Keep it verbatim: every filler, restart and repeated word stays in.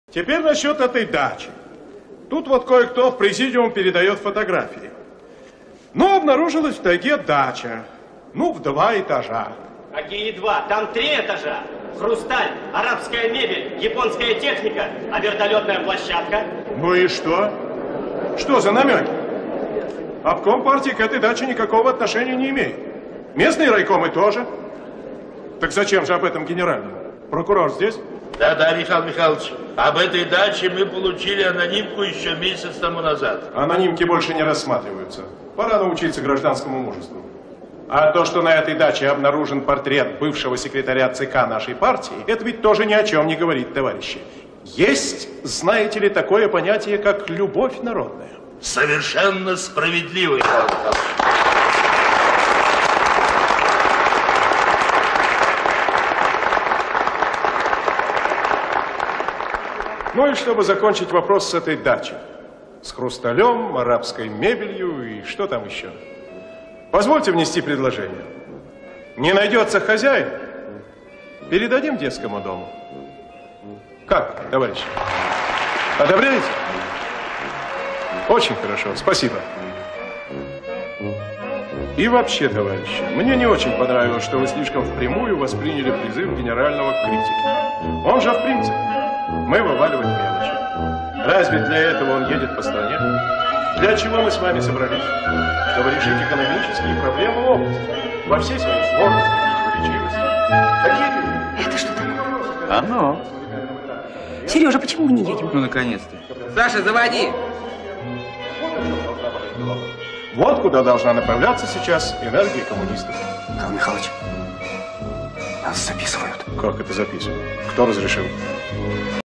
Теперь насчет этой дачи. Тут вот кое-кто в президиум передает фотографии. Ну, обнаружилась в тайге дача. Ну, в два этажа. Какие два? Там три этажа. Хрусталь, арабская мебель, японская техника, а вертолетная площадка. Ну и что? Что за намеки? Обком партии к этой даче никакого отношения не имеет. Местные райкомы тоже. Так зачем же об этом генеральному? Прокурор здесь? Да-да, Михаил Михайлович, об этой даче мы получили анонимку еще месяц тому назад. Анонимки больше не рассматриваются. Пора научиться гражданскому мужеству. А то, что на этой даче обнаружен портрет бывшего секретаря ЦК нашей партии, это ведь тоже ни о чем не говорит, товарищи. Есть, знаете ли, такое понятие, как любовь народная. Совершенно справедливо, Михаил Михайлович. Ну и чтобы закончить вопрос с этой дачей. С хрусталем, арабской мебелью и что там еще. Позвольте внести предложение. Не найдется хозяин, передадим детскому дому. Как, товарищи? Одобряете? Очень хорошо, спасибо. И вообще, товарищи, мне не очень понравилось, что вы слишком впрямую восприняли призыв генерального к критике. Он же в принципе. Мы вываливать мелочи. Разве для этого он едет по стране? Для чего мы с вами собрались? Чтобы решить экономические проблемы области. Во всей своей сложности и противоречивости. Какие Это что такое? Оно. Сережа, почему мы не едем? Ну, наконец-то. Саша, заводи! Вот куда должна направляться сейчас энергия коммунистов. Михаил Михайлович, нас записывают. Как это записано? Кто разрешил?